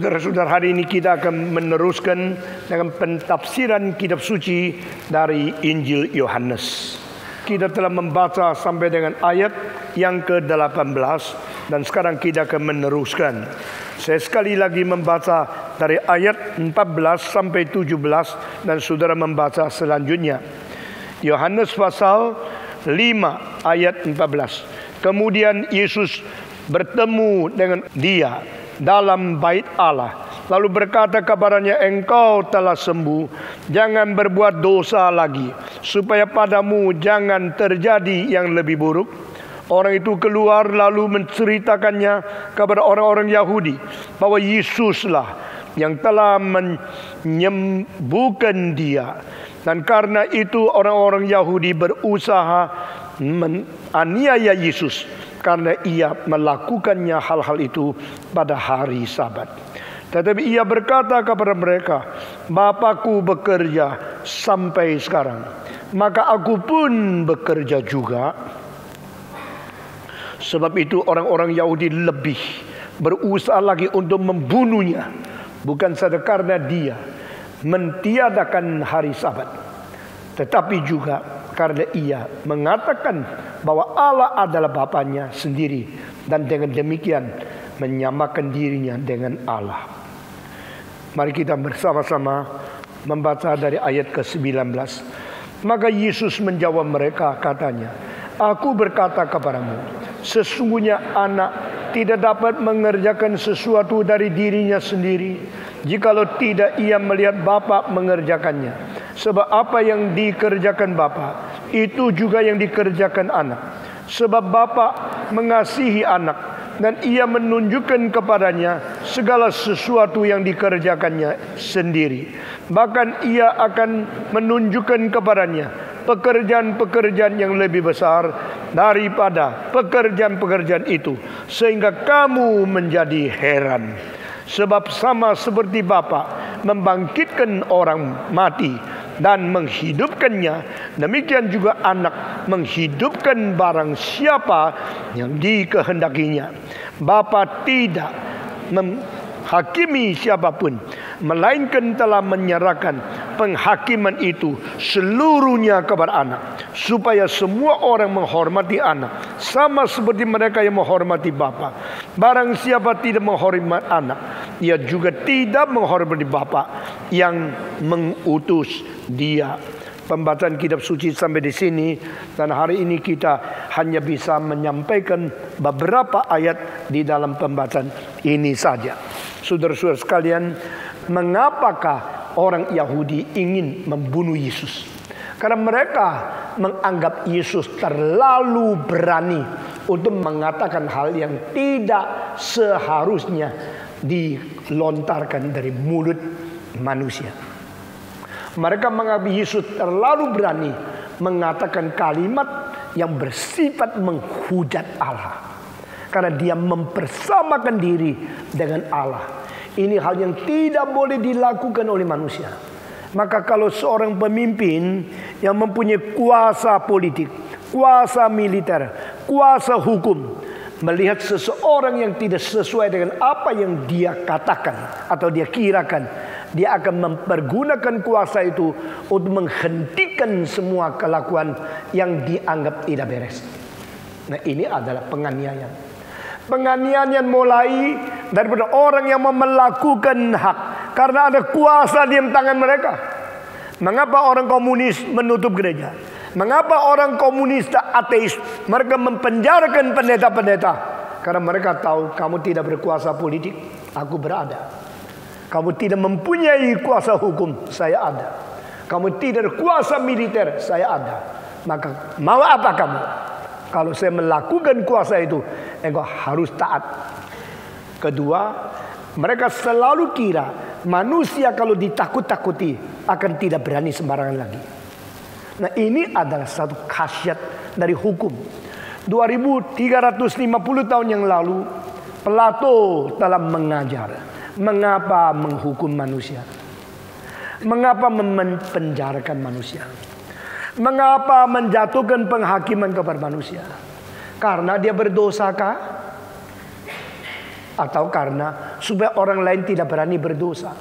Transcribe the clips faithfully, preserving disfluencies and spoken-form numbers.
Saudara-saudara, hari ini kita akan meneruskan dengan pentafsiran kitab suci dari Injil Yohanes. Kita telah membaca sampai dengan ayat yang ke delapan belas dan sekarang kita akan meneruskan. Saya sekali lagi membaca dari ayat empat belas sampai tujuh belas dan saudara membaca selanjutnya. Yohanes pasal lima ayat empat belas. Kemudian Yesus bertemu dengan dia dalam bait Allah, lalu berkata kepadanya, engkau telah sembuh, jangan berbuat dosa lagi, supaya padamu jangan terjadi yang lebih buruk. Orang itu keluar lalu menceritakannya kepada orang-orang Yahudi bahwa Yesuslah yang telah menyembuhkan dia. Dan karena itu orang-orang Yahudi berusaha menganiaya Yesus, karena ia melakukannya hal-hal itu pada hari Sabat. Tetapi ia berkata kepada mereka, Bapakku bekerja sampai sekarang, maka aku pun bekerja juga. Sebab itu orang-orang Yahudi lebih berusaha lagi untuk membunuhnya, bukan saja karena dia mentiadakan hari Sabat, tetapi juga karena ia mengatakan bahwa Allah adalah Bapanya sendiri, dan dengan demikian menyamakan dirinya dengan Allah. Mari kita bersama-sama membaca dari ayat ke sembilan belas. Maka Yesus menjawab mereka, katanya, aku berkata kepadamu, sesungguhnya anak tidak dapat mengerjakan sesuatu dari dirinya sendiri, jikalau tidak ia melihat Bapa mengerjakannya. Sebab apa yang dikerjakan Bapa, itu juga yang dikerjakan anak. Sebab Bapa mengasihi anak, dan ia menunjukkan kepadanya segala sesuatu yang dikerjakannya sendiri. Bahkan ia akan menunjukkan kepadanya pekerjaan-pekerjaan yang lebih besar daripada pekerjaan-pekerjaan itu, sehingga kamu menjadi heran. Sebab sama seperti Bapa membangkitkan orang mati dan menghidupkannya, demikian juga anak menghidupkan barang siapa yang dikehendakinya. Bapa tidak menghakimi siapapun, melainkan telah menyerahkan penghakiman itu seluruhnya kepada anak, supaya semua orang menghormati anak sama seperti mereka yang menghormati Bapa. Barang siapa tidak menghormati anak, ia juga tidak menghormati Bapa yang mengutus dia. Pembacaan kitab suci sampai di sini, dan hari ini kita hanya bisa menyampaikan beberapa ayat di dalam pembacaan ini saja. Saudara-saudara sekalian, mengapakah orang Yahudi ingin membunuh Yesus? Karena mereka menganggap Yesus terlalu berani untuk mengatakan hal yang tidak seharusnya dilontarkan dari mulut manusia. Mereka menganggap Yesus terlalu berani mengatakan kalimat yang bersifat menghujat Allah, karena dia mempersamakan diri dengan Allah. Ini hal yang tidak boleh dilakukan oleh manusia. Maka kalau seorang pemimpin yang mempunyai kuasa politik, kuasa militer, kuasa hukum, melihat seseorang yang tidak sesuai dengan apa yang dia katakan atau dia kirakan, dia akan mempergunakan kuasa itu untuk menghentikan semua kelakuan yang dianggap tidak beres. Nah, ini adalah penganiayaan. Penganiayaan mulai daripada orang yang mau melakukan hak karena ada kuasa di tangan mereka. Mengapa orang komunis menutup gereja? Mengapa orang komunis ateis mereka mempenjarakan pendeta-pendeta? Karena mereka tahu kamu tidak berkuasa politik, aku berada. Kamu tidak mempunyai kuasa hukum, saya ada. Kamu tidak berkuasa militer, saya ada. Maka mau apa kamu? Kalau saya melakukan kuasa itu, engkau harus taat. Kedua, mereka selalu kira manusia kalau ditakut-takuti akan tidak berani sembarangan lagi. Nah, ini adalah satu khasiat dari hukum. dua ribu tiga ratus lima puluh tahun yang lalu, Plato telah mengajar mengapa menghukum manusia, mengapa mempenjarakan manusia, mengapa menjatuhkan penghakiman kepada manusia. Karena dia berdosakah? Atau karena supaya orang lain tidak berani berdosa.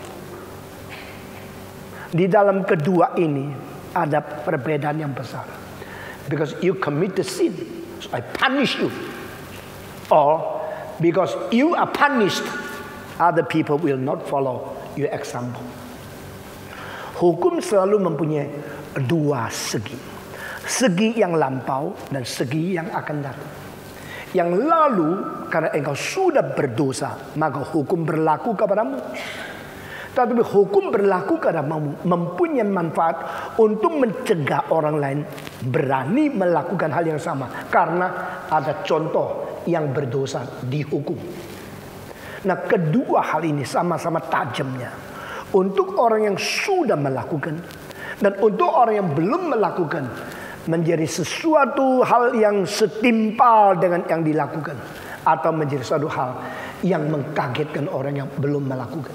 Di dalam kedua ini ada perbedaan yang besar. Because you commit the sin, so I punish you. Or because you are punished, other people will not follow your example. Hukum selalu mempunyai dua segi. Segi yang lampau dan segi yang akan datang. Yang lalu, karena engkau sudah berdosa, maka hukum berlaku kepadamu. Tetapi hukum berlaku kepadamu mempunyai manfaat untuk mencegah orang lain berani melakukan hal yang sama. Karena ada contoh yang berdosa dihukum. Nah, kedua hal ini sama-sama tajamnya. Untuk orang yang sudah melakukan dan untuk orang yang belum melakukan, menjadi sesuatu hal yang setimpal dengan yang dilakukan, atau menjadi suatu hal yang mengkagetkan orang yang belum melakukan.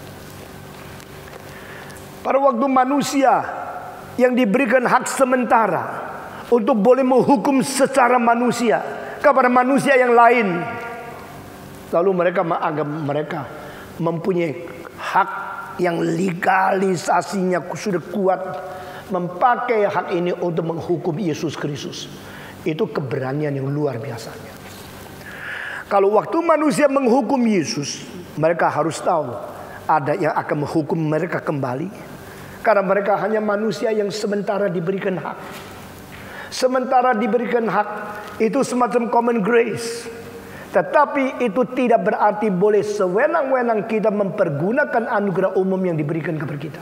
Pada waktu manusia yang diberikan hak sementara untuk boleh menghukum secara manusia kepada manusia yang lain, lalu mereka menganggap mereka mempunyai hak yang legalisasinya sudah kuat, memakai hak ini untuk menghukum Yesus Kristus. Itu keberanian yang luar biasanya. Kalau waktu manusia menghukum Yesus, mereka harus tahu ada yang akan menghukum mereka kembali. Karena mereka hanya manusia yang sementara diberikan hak. Sementara diberikan hak itu semacam common grace. Tetapi itu tidak berarti boleh sewenang-wenang kita mempergunakan anugerah umum yang diberikan kepada kita.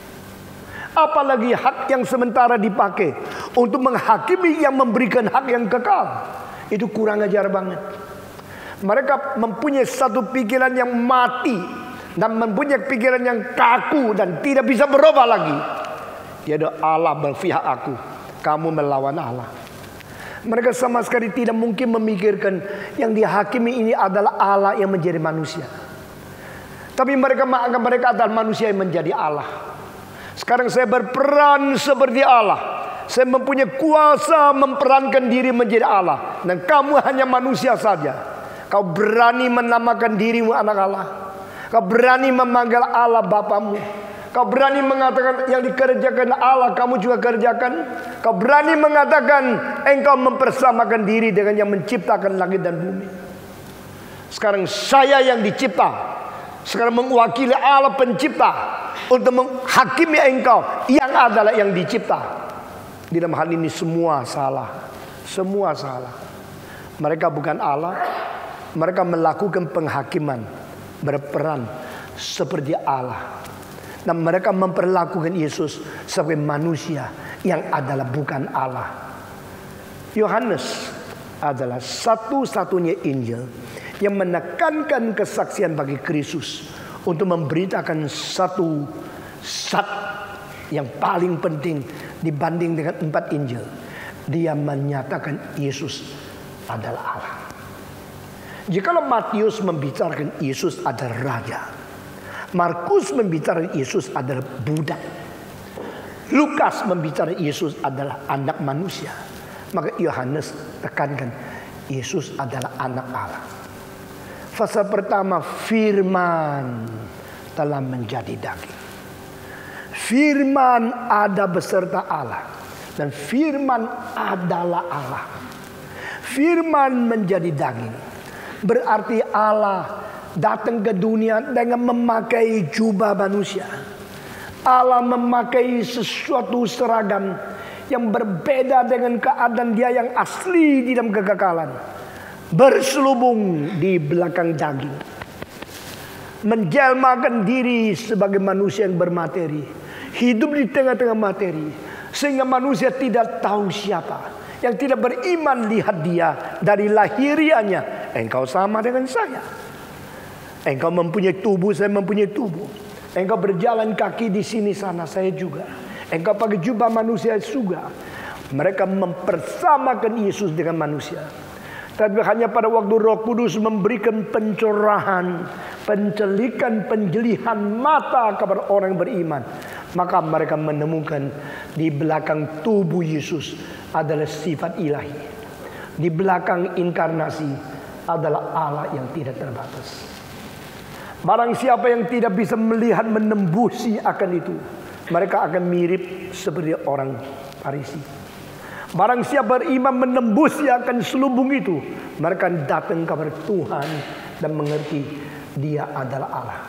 Apalagi hak yang sementara dipakai untuk menghakimi yang memberikan hak yang kekal. Itu kurang ajar banget. Mereka mempunyai satu pikiran yang mati dan mempunyai pikiran yang kaku dan tidak bisa berubah lagi. Yaitu Allah berpihak aku, kamu melawan Allah. Mereka sama sekali tidak mungkin memikirkan yang dihakimi ini adalah Allah yang menjadi manusia. Tapi mereka menganggap mereka adalah manusia yang menjadi Allah. Sekarang saya berperan seperti Allah. Saya mempunyai kuasa memperankan diri menjadi Allah. Dan kamu hanya manusia saja. Kau berani menamakan dirimu anak Allah. Kau berani memanggil Allah Bapamu. Kau berani mengatakan yang dikerjakan Allah kamu juga kerjakan. Kau berani mengatakan engkau mempersamakan diri dengan yang menciptakan langit dan bumi. Sekarang saya yang dicipta, sekarang mewakili Allah pencipta untuk menghakimi engkau yang adalah yang dicipta. Di dalam hal ini semua salah. Semua salah. Mereka bukan Allah. Mereka melakukan penghakiman, berperan seperti Allah. Dan mereka memperlakukan Yesus sebagai manusia yang adalah bukan Allah. Yohanes adalah satu-satunya Injil yang menekankan kesaksian bagi Kristus untuk memberitakan satu zat yang paling penting dibanding dengan empat Injil. Dia menyatakan Yesus adalah Allah. Jikalau Matius membicarakan Yesus adalah raja, Markus membicarakan Yesus adalah budak, Lukas membicarakan Yesus adalah anak manusia, maka Yohanes tekankan Yesus adalah anak Allah. Fase pertama, firman telah menjadi daging. Firman ada beserta Allah dan firman adalah Allah. Firman menjadi daging berarti Allah datang ke dunia dengan memakai jubah manusia. Allah memakai sesuatu seragam yang berbeda dengan keadaan dia yang asli di dalam kekekalan. Berselubung di belakang daging. Menjelmakan diri sebagai manusia yang bermateri. Hidup di tengah-tengah materi. Sehingga manusia tidak tahu siapa. Yang tidak beriman lihat dia dari lahirianya. Engkau sama dengan saya. Engkau mempunyai tubuh, saya mempunyai tubuh. Engkau berjalan kaki di sini sana, saya juga. Engkau pakai jubah manusia juga. Mereka mempersamakan Yesus dengan manusia. Tapi hanya pada waktu Roh Kudus memberikan pencerahan, pencelikan, penjelihan mata kepada orang yang beriman, maka mereka menemukan di belakang tubuh Yesus adalah sifat ilahi. Di belakang inkarnasi adalah Allah yang tidak terbatas. Barang siapa yang tidak bisa melihat menembusi akan itu, mereka akan mirip seperti orang Farisi. Barang siapa beriman menembusi akan selubung itu, mereka datang kepada Tuhan dan mengerti Dia adalah Allah.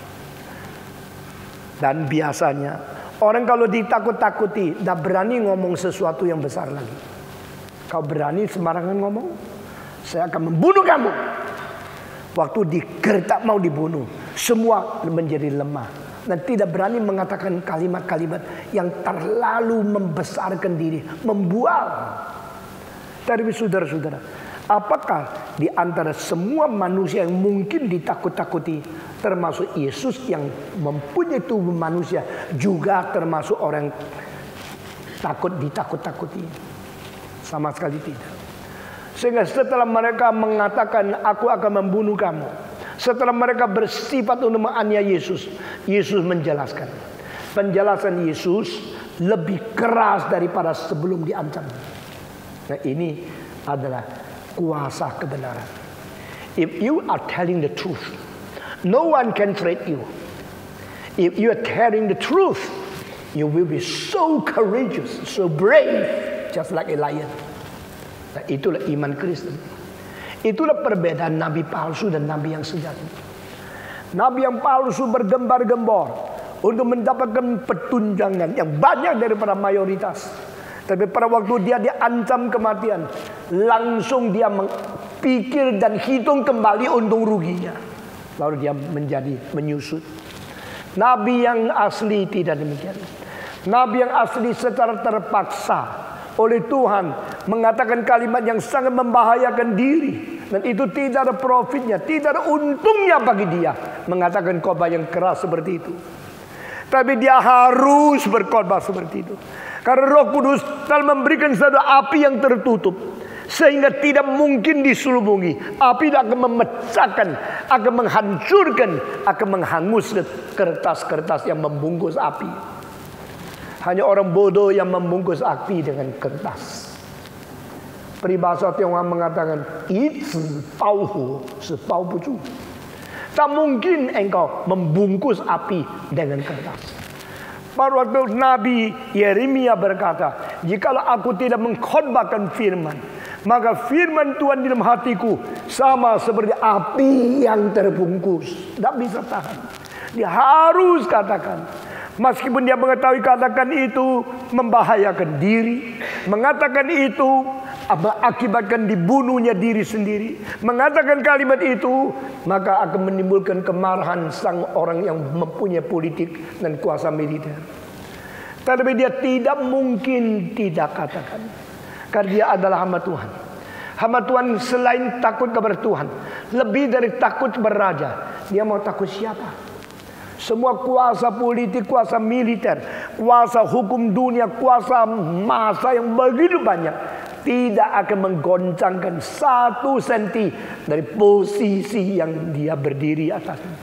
Dan biasanya orang kalau ditakut-takuti, tidak berani ngomong sesuatu yang besar lagi. Kau berani sembarangan ngomong, saya akan membunuh kamu. Waktu digertak mau dibunuh, semua menjadi lemah dan tidak berani mengatakan kalimat-kalimat yang terlalu membesarkan diri, membual. Tapi saudara-saudara, apakah di antara semua manusia yang mungkin ditakut-takuti, termasuk Yesus yang mempunyai tubuh manusia, juga termasuk orang takut ditakut-takuti? Sama sekali tidak. Sehingga setelah mereka mengatakan aku akan membunuh kamu, setelah mereka bersifat untuk menganiaya Yesus, Yesus menjelaskan. Penjelasan Yesus lebih keras daripada sebelum diancam. Nah, ini adalah kuasa kebenaran. If you are telling the truth, no one can threat you. If you are telling the truth, you will be so courageous, so brave, just like a lion. Nah, itulah iman Kristen. Itulah perbedaan nabi palsu dan nabi yang sejati. Nabi yang palsu bergembar-gembor untuk mendapatkan petunjangan yang banyak daripada mayoritas. Tapi pada waktu dia diancam kematian, langsung dia pikir dan hitung kembali untung ruginya. Lalu dia menjadi menyusut. Nabi yang asli tidak demikian. Nabi yang asli secara terpaksa oleh Tuhan mengatakan kalimat yang sangat membahayakan diri, dan itu tidak ada profitnya, tidak ada untungnya bagi dia mengatakan khotbah yang keras seperti itu. Tapi dia harus berkhotbah seperti itu karena Roh Kudus telah memberikan satu api yang tertutup sehingga tidak mungkin diselubungi. Api akan memecahkan, akan menghancurkan, akan menghanguskan kertas-kertas yang membungkus api. Hanya orang bodoh yang membungkus api dengan kertas. Peribahasa Tionghoa mengatakan, "Yi tao hu, shi tao bu zhu." Tak mungkin engkau membungkus api dengan kertas. Pada waktu Nabi Yeremia berkata, "Jikalau aku tidak mengkhotbahkan firman, maka firman Tuhan di dalam hatiku sama seperti api yang terbungkus, tidak bisa tahan." Dia harus katakan. Meskipun dia mengetahui katakan itu membahayakan diri, mengatakan itu mengakibatkan dibunuhnya diri sendiri, mengatakan kalimat itu maka akan menimbulkan kemarahan sang orang yang mempunyai politik dan kuasa militer. Tapi dia tidak mungkin tidak katakan, karena dia adalah hamba Tuhan. Hamba Tuhan selain takut kepada Tuhan, lebih dari takut kepada raja, dia mau takut siapa? Semua kuasa politik, kuasa militer, kuasa hukum dunia, kuasa massa yang begitu banyak tidak akan menggoncangkan satu senti dari posisi yang dia berdiri atasnya.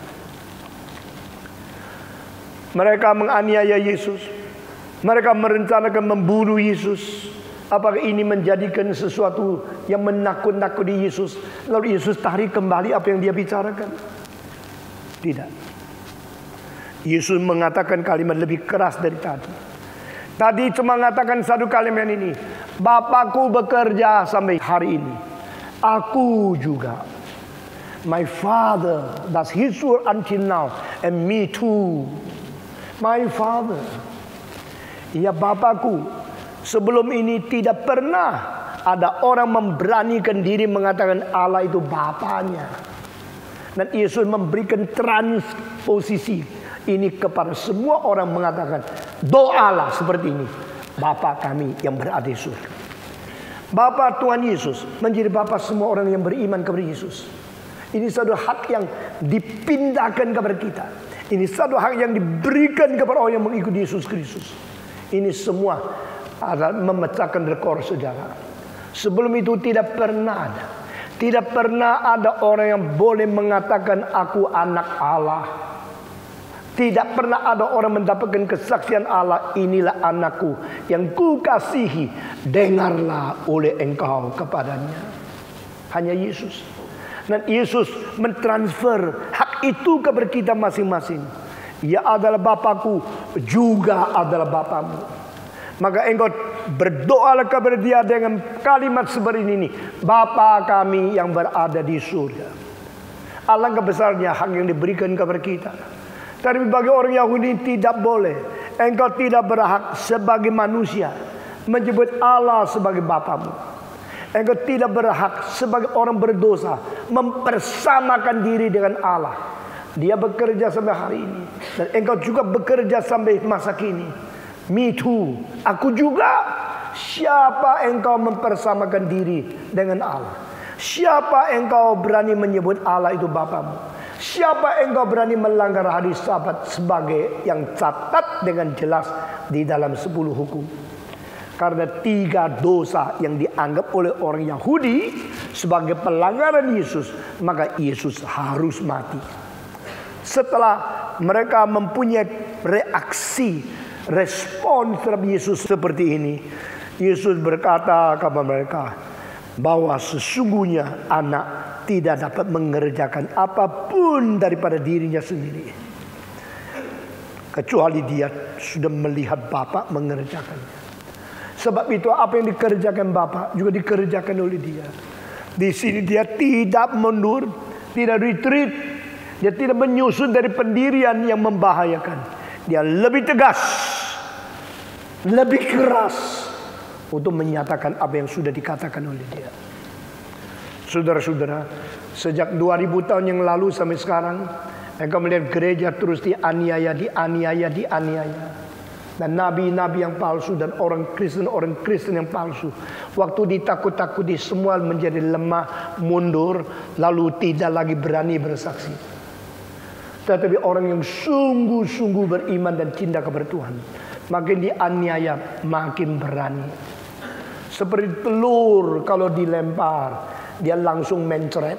Mereka menganiaya Yesus. Mereka merencanakan membunuh Yesus. Apakah ini menjadikan sesuatu yang menakut-nakuti Yesus, lalu Yesus tarik kembali apa yang dia bicarakan? Tidak. Yesus mengatakan kalimat lebih keras dari tadi. Tadi cuma mengatakan satu kalimat ini, Bapakku bekerja sampai hari ini, aku juga. My Father does His work until now, and me too. My Father, ya Bapakku. Sebelum ini tidak pernah ada orang memberanikan diri mengatakan Allah itu Bapaknya. Dan Yesus memberikan transposisi ini kepada semua orang, mengatakan doalah seperti ini, Bapa kami yang berada di surga. Bapa Tuhan Yesus menjadi Bapa semua orang yang beriman kepada Yesus. Ini satu hak yang dipindahkan kepada kita. Ini satu hak yang diberikan kepada orang yang mengikuti Yesus Kristus. Ini semua adalah memecahkan rekor sejarah. Sebelum itu tidak pernah ada. Tidak pernah ada orang yang boleh mengatakan aku anak Allah. Tidak pernah ada orang mendapatkan kesaksian Allah, inilah anakku yang ku kasihi, dengarlah oleh engkau kepadanya. Hanya Yesus. Dan Yesus mentransfer hak itu kepada kita masing-masing. Ia adalah Bapakku, juga adalah Bapamu. Maka engkau berdoalah kepada dia dengan kalimat seperti ini. Bapa kami yang berada di surga. Alangkah besarnya hak yang diberikan kepada kita. Tapi bagi orang Yahudi tidak boleh. Engkau tidak berhak sebagai manusia menyebut Allah sebagai Bapamu. Engkau tidak berhak sebagai orang berdosa mempersamakan diri dengan Allah. Dia bekerja sampai hari ini, dan engkau juga bekerja sampai masa kini. Me too, aku juga. Siapa engkau mempersamakan diri dengan Allah? Siapa engkau berani menyebut Allah itu Bapamu? Siapa engkau berani melanggar hari Sabat sebagai yang catat dengan jelas di dalam sepuluh hukum? Karena tiga dosa yang dianggap oleh orang Yahudi sebagai pelanggaran Yesus, maka Yesus harus mati. Setelah mereka mempunyai reaksi, respon terhadap Yesus seperti ini, Yesus berkata kepada mereka bahwa sesungguhnya anak tidak dapat mengerjakan apapun daripada dirinya sendiri, kecuali dia sudah melihat Bapa mengerjakannya. Sebab itu apa yang dikerjakan Bapa juga dikerjakan oleh dia. Di sini dia tidak mundur, tidak retreat, dia tidak menyusut dari pendirian yang membahayakan. Dia lebih tegas, lebih keras untuk menyatakan apa yang sudah dikatakan oleh dia. Saudara-saudara, sejak dua ribu tahun yang lalu sampai sekarang, engkau melihat gereja terus dianiaya, dianiaya, dianiaya. Dan nabi-nabi yang palsu dan orang Kristen, orang Kristen yang palsu. Waktu ditakut-takuti semua menjadi lemah, mundur, lalu tidak lagi berani bersaksi. Tetapi orang yang sungguh-sungguh beriman dan cinta kepada Tuhan, makin dianiaya, makin berani. Seperti telur kalau dilempar, dia langsung mencret.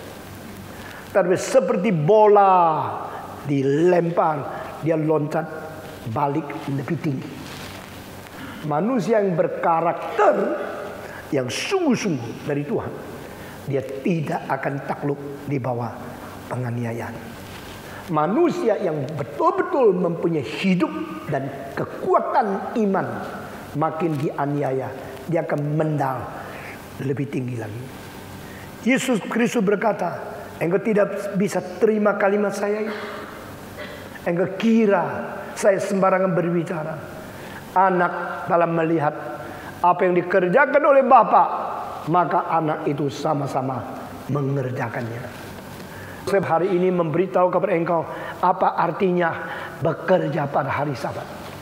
Tapi seperti bola dilempar, dia loncat balik lebih tinggi. Manusia yang berkarakter, yang sungguh-sungguh dari Tuhan, dia tidak akan takluk di bawah penganiayaan. Manusia yang betul-betul mempunyai hidup dan kekuatan iman, makin dianiaya, dia akan mendal lebih tinggi lagi. Yesus Kristus berkata, engkau tidak bisa terima kalimat saya ini? Engkau kira saya sembarangan berbicara? Anak dalam melihat apa yang dikerjakan oleh Bapa, maka anak itu sama-sama mengerjakannya. Saya hari ini memberitahu kepada engkau apa artinya bekerja pada hari Sabat.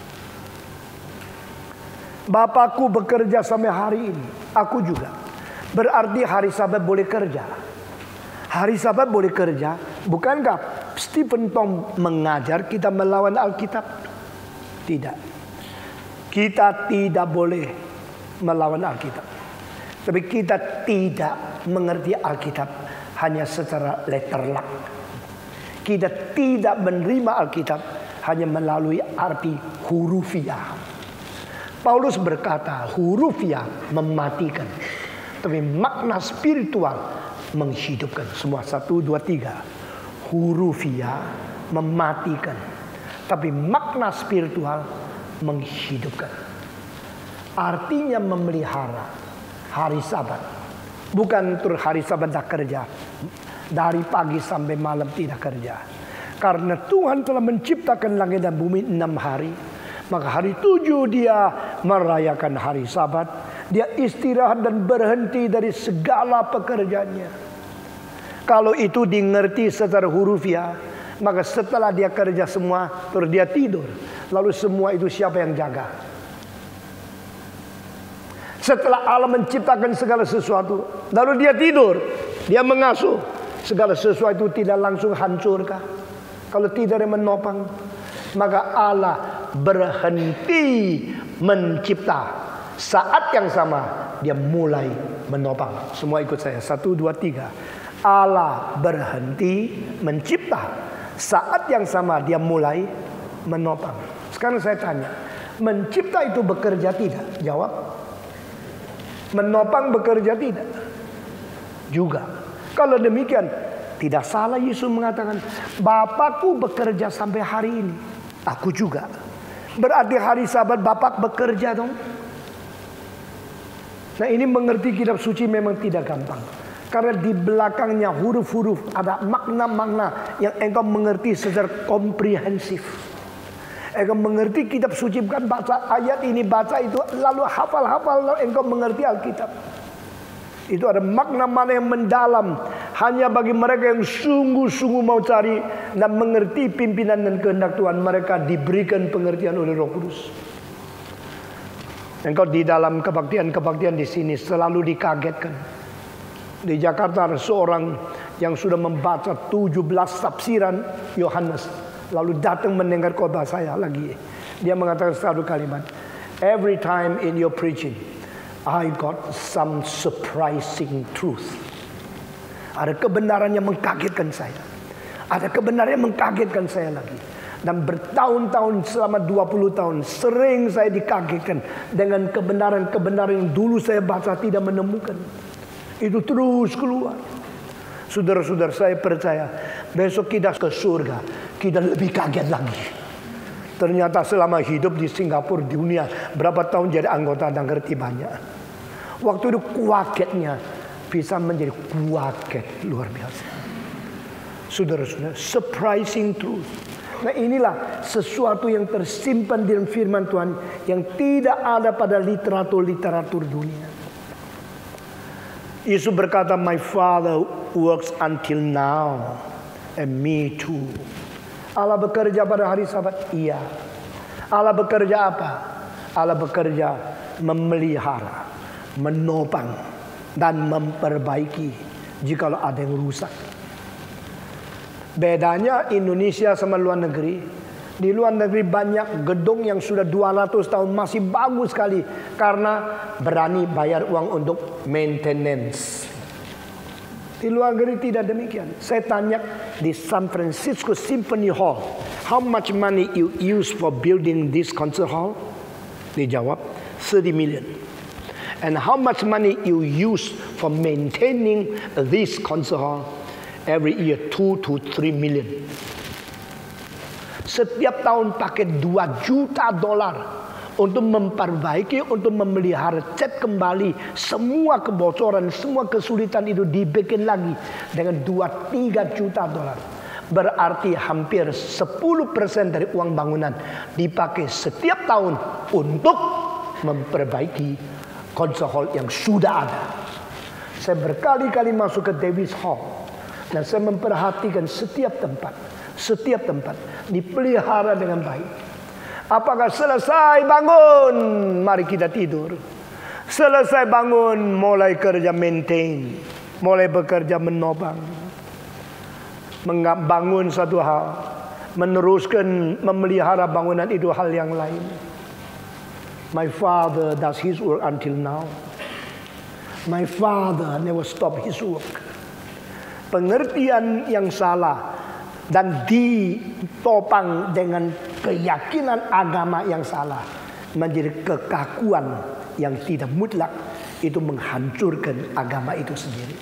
Bapakku bekerja sampai hari ini, aku juga. Berarti hari Sabat boleh kerja. Hari Sabat boleh kerja. Bukankah Stephen Tom mengajar kita melawan Alkitab? Tidak. Kita tidak boleh melawan Alkitab. Tapi kita tidak mengerti Alkitab hanya secara letterlak. Kita tidak menerima Alkitab hanya melalui arti hurufiah. Paulus berkata hurufiah mematikan, tapi makna spiritual menghidupkan. Semua satu, dua, tiga. Hurufiah mematikan, tapi makna spiritual menghidupkan. Artinya memelihara hari Sabat. Bukan tur hari Sabat tak kerja, dari pagi sampai malam tidak kerja. Karena Tuhan telah menciptakan langit dan bumi enam hari, maka hari tujuh dia merayakan hari Sabat. Dia istirahat dan berhenti dari segala pekerjaannya. Kalau itu dimengerti secara hurufiah, maka setelah dia kerja semua, terus dia tidur. Lalu semua itu siapa yang jaga? Setelah Allah menciptakan segala sesuatu, lalu dia tidur, dia mengasuh. Segala sesuatu tidak langsung hancurkah? Kalau tidak dia menopang, maka Allah berhenti mencipta. Saat yang sama dia mulai menopang. Semua ikut saya. Satu, dua, tiga. Allah berhenti mencipta. Saat yang sama dia mulai menopang. Sekarang saya tanya, mencipta itu bekerja tidak? Jawab. Menopang bekerja tidak? Juga. Kalau demikian, tidak salah Yesus mengatakan, Bapakku bekerja sampai hari ini, aku juga. Berarti hari Sabat Bapak bekerja dong. Nah, ini mengerti kitab suci memang tidak gampang. Karena di belakangnya huruf-huruf ada makna-makna yang engkau mengerti secara komprehensif. Engkau mengerti kitab suci, bukan baca ayat ini, baca itu, lalu hafal-hafal, lalu engkau mengerti Alkitab. Itu ada makna-makna yang mendalam hanya bagi mereka yang sungguh-sungguh mau cari dan mengerti pimpinan dan kehendak Tuhan. Mereka diberikan pengertian oleh Roh Kudus. Engkau di dalam kebaktian-kebaktian di sini selalu dikagetkan. Di Jakarta ada seorang yang sudah membaca tujuh belas tafsiran Yohanes, lalu datang mendengar khotbah saya lagi. Dia mengatakan satu kalimat, every time in your preaching I got some surprising truth. Ada kebenaran yang mengkagetkan saya. Ada kebenaran yang mengkagetkan saya lagi. Dan bertahun-tahun selama dua puluh tahun sering saya dikagetkan dengan kebenaran-kebenaran yang dulu saya baca tidak menemukan. Itu terus keluar. Saudara-saudara, saya percaya besok kita ke surga, kita lebih kaget lagi. Ternyata selama hidup di Singapura, di dunia, berapa tahun jadi anggota dan ngerti banyak. Waktu itu kuagetnya bisa menjadi kuaget luar biasa. Saudara-saudara, surprising truth. Nah, inilah sesuatu yang tersimpan dalam firman Tuhan yang tidak ada pada literatur-literatur dunia. Yesus berkata, my Father works until now and me too. Allah bekerja pada hari Sabat? Iya. Allah bekerja apa? Allah bekerja memelihara, menopang, dan memperbaiki jikalau ada yang rusak. Bedanya Indonesia sama luar negeri. Di luar negeri banyak gedung yang sudah dua ratus tahun masih bagus sekali karena berani bayar uang untuk maintenance. Di luar negeri tidak demikian. Saya tanya di San Francisco Symphony Hall, how much money you use for building this concert hall? Dijawab, thirty million. And how much money you use for maintaining this concert hall? Every year two to three million. Setiap tahun pakai dua juta dolar untuk memperbaiki, untuk memelihara, cat kembali semua kebocoran, semua kesulitan itu dibikin lagi dengan dua tiga juta dolar. Berarti hampir sepuluh persen dari uang bangunan dipakai setiap tahun untuk memperbaiki concert hall yang sudah ada. Saya berkali-kali masuk ke Davis Hall dan saya memperhatikan setiap tempat, setiap tempat dipelihara dengan baik. Apakah selesai bangun, mari kita tidur. Selesai bangun, mulai kerja maintain, mulai bekerja menopang. Membangun satu hal, meneruskan memelihara bangunan itu hal yang lain. My father does his work until now. My father never stop his work. Pengertian yang salah dan ditopang dengan keyakinan agama yang salah menjadi kekakuan yang tidak mutlak, itu menghancurkan agama itu sendiri.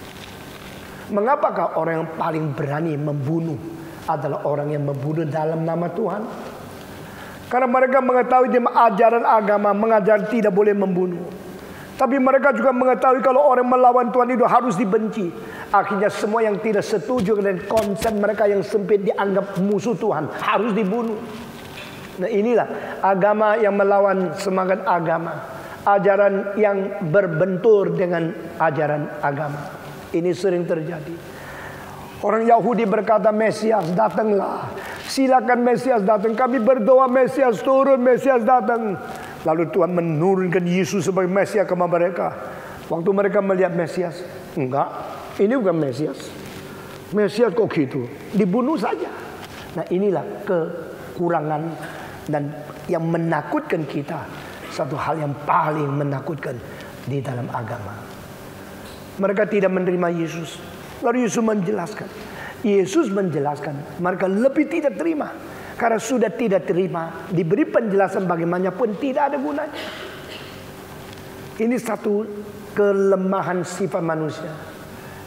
Mengapakah orang yang paling berani membunuh adalah orang yang membunuh dalam nama Tuhan? Karena mereka mengetahui di ajaran agama mengajar tidak boleh membunuh. Tapi mereka juga mengetahui kalau orang melawan Tuhan itu harus dibenci. Akhirnya semua yang tidak setuju dengan konsep mereka yang sempit dianggap musuh Tuhan harus dibunuh. Nah, inilah agama yang melawan semangat agama. Ajaran yang berbentur dengan ajaran agama. Ini sering terjadi. Orang Yahudi berkata, Mesias datanglah. Silakan Mesias datang. Kami berdoa Mesias turun, Mesias datang. Lalu Tuhan menurunkan Yesus sebagai Mesias kepada mereka. Waktu mereka melihat Mesias, enggak, ini bukan Mesias. Mesias kok gitu? Dibunuh saja. Nah, inilah kekurangan dan yang menakutkan kita. Satu hal yang paling menakutkan di dalam agama. Mereka tidak menerima Yesus. Lalu Yesus menjelaskan. Yesus menjelaskan, mereka lebih tidak terima. Karena sudah tidak terima, diberi penjelasan bagaimanapun tidak ada gunanya. Ini satu kelemahan sifat manusia.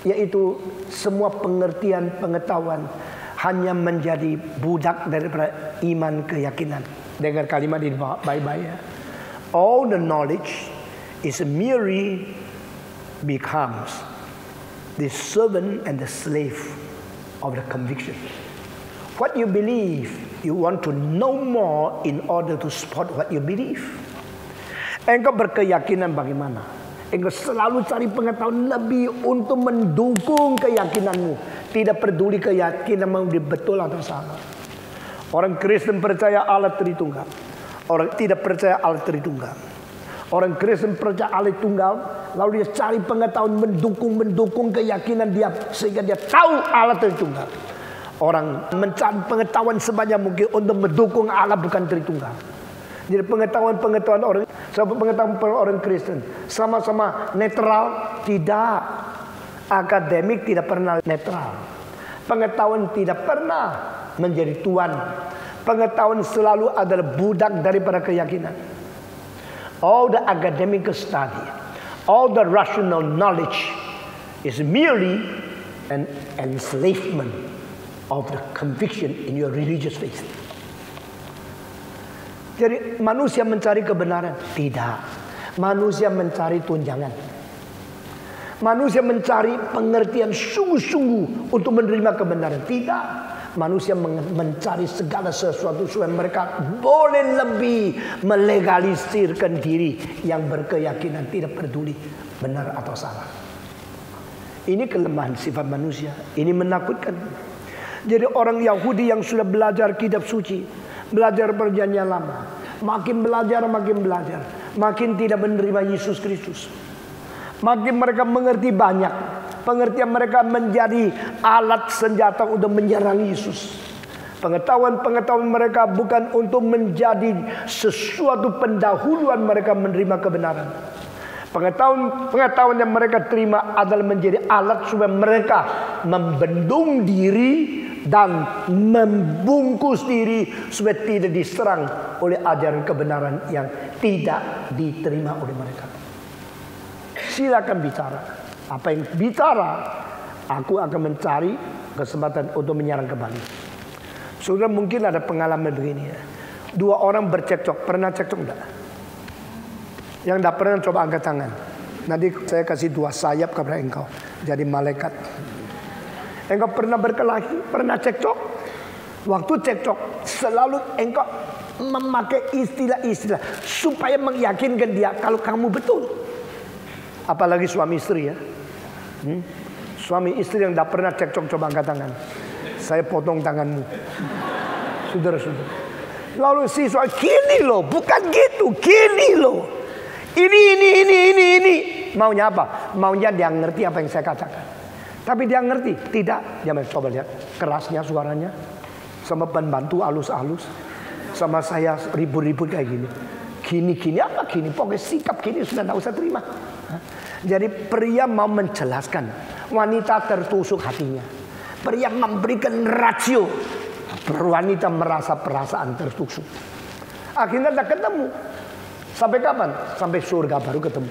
yaitu semua pengertian, pengetahuan hanya menjadi budak daripada iman, keyakinan. Dengar kalimat ini baik-baik ya. All the knowledge is merely becomes the servant and the slave of the conviction. What you believe, you want to know more in order to support what you believe. Engkau berkeyakinan bagaimana? Engkau selalu cari pengetahuan lebih untuk mendukung keyakinanmu. Tidak peduli keyakinanmu betul atau salah. Orang Kristen percaya Allah Tritunggal. Orang tidak percaya Allah Tritunggal. Orang Kristen percaya Allah Tunggal, lalu dia cari pengetahuan mendukung-mendukung keyakinan dia sehingga dia tahu Allah Tritunggal. Orang mencari pengetahuan sebanyak mungkin untuk mendukung Allah bukan Tritunggal. Jadi pengetahuan-pengetahuan orang, pengetahuan orang Kristen sama-sama netral, tidak. Akademik tidak pernah netral. Pengetahuan tidak pernah menjadi tuan. Pengetahuan selalu adalah budak daripada keyakinan. All the academic study, all the rational knowledge is merely an enslavement of the conviction in your religious faith. Jadi manusia mencari kebenaran? Tidak. Manusia mencari tunjangan. Manusia mencari pengertian sungguh-sungguh untuk menerima kebenaran? Tidak. Manusia mencari segala sesuatu supaya mereka boleh lebih melegalisirkan diri yang berkeyakinan tidak peduli benar atau salah. Ini kelemahan sifat manusia. Ini menakutkan. Jadi orang Yahudi yang sudah belajar kitab suci, belajar perjanjian lama, makin belajar makin belajar, makin tidak menerima Yesus Kristus. Makin mereka mengerti banyak, pengertian mereka menjadi alat senjata untuk menyerang Yesus. Pengetahuan-pengetahuan mereka bukan untuk menjadi sesuatu pendahuluan mereka menerima kebenaran. Pengetahuan-pengetahuan yang mereka terima adalah menjadi alat supaya mereka membendung diri dan membungkus diri supaya tidak diserang oleh ajaran kebenaran yang tidak diterima oleh mereka. Silakan bicara. Apa yang bicara, aku akan mencari kesempatan untuk menyerang kembali. Saudara mungkin ada pengalaman begini ya. Dua orang bercekcok, pernah cekcok enggak? Yang tidak pernah coba angkat tangan. Nanti saya kasih dua sayap kepada engkau, jadi malaikat. Engkau pernah berkelahi, pernah cekcok? Waktu cekcok selalu engkau memakai istilah-istilah supaya meyakinkan dia kalau kamu betul. Apalagi suami istri ya. Hmm? Suami istri yang tidak pernah cekcok coba angkat tangan. Saya potong tanganmu. Saudara-saudara. Lalu si suami, gini loh, bukan gitu, gini loh. Ini, ini, ini, ini, ini. Maunya apa? Maunya dia ngerti apa yang saya katakan. Tapi dia ngerti? Tidak. Dia coba lihat kerasnya suaranya. Sama pembantu halus-halus. Sama saya ribut-ribut kayak gini. Gini-gini apa gini? Pokoknya sikap gini sudah tidak usah terima. Jadi pria mau menjelaskan, wanita tertusuk hatinya. Pria memberikan rasio, wanita merasa perasaan tertusuk. Akhirnya tidak ketemu. Sampai kapan? Sampai surga baru ketemu.